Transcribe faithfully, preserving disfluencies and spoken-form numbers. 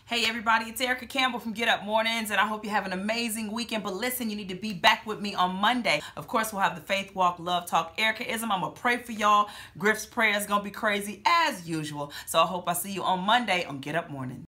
Hey everybody, it's Erica Campbell from Get Up Mornings, and I hope you have an amazing weekend. But listen, you need to be back with me on Monday. Of course, we'll have the Faith Walk, Love Talk, Ericaism. I'm going to pray for y'all. Griff's prayer is going to be crazy as usual. So I hope I see you on Monday on Get Up Mornings.